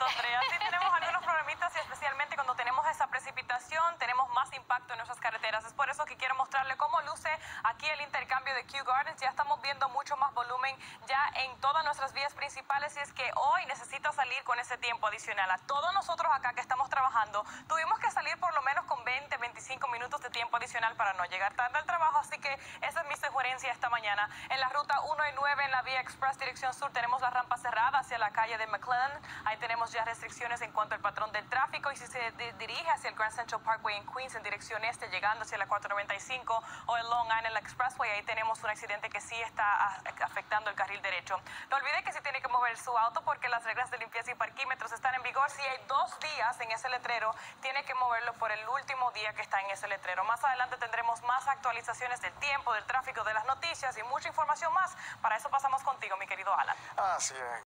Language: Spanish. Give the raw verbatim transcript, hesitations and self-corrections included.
tanto, Andrea. Sí tenemos algunos problemitas y especialmente cuando tenemos esa precipitación tenemos más impacto en nuestras carreteras. Es por eso que quiero mostrarle cómo luce aquí el intercambio de Kew Gardens. Ya estamos viendo mucho más volumen ya en todas nuestras vías principales y es que hoy necesita salir con ese tiempo adicional. A todos nosotros acá que estamos trabajando tuvimos que salir por lo menos con veinte, veinticinco minutos de tiempo adicional para no llegar tarde al trabajo, así que esa es mi sugerencia esta mañana. En la ruta uno y nueve en la vía Express dirección sur tenemos la rampa cerrada hacia la calle de McClellan. Ahí tenemos ya restricciones en cuanto al patrón del tráfico y si se di dirige hacia el Grand Central Parkway en Queens en dirección este llegando hacia la cuatro noventa y cinco o el Long Island Expressway, ahí tenemos un accidente que sí está afectando el carril derecho. No olvide que si tiene que mover su auto porque las reglas de limpieza y parquímetros están en vigor. Si hay dos días en ese letrero, tiene que moverlo por el último día que está en ese letrero. Más adelante tendremos más actualizaciones del tiempo, del tráfico, de las noticias y mucha información más. Para eso pasamos contigo, mi querido Alan. Así es.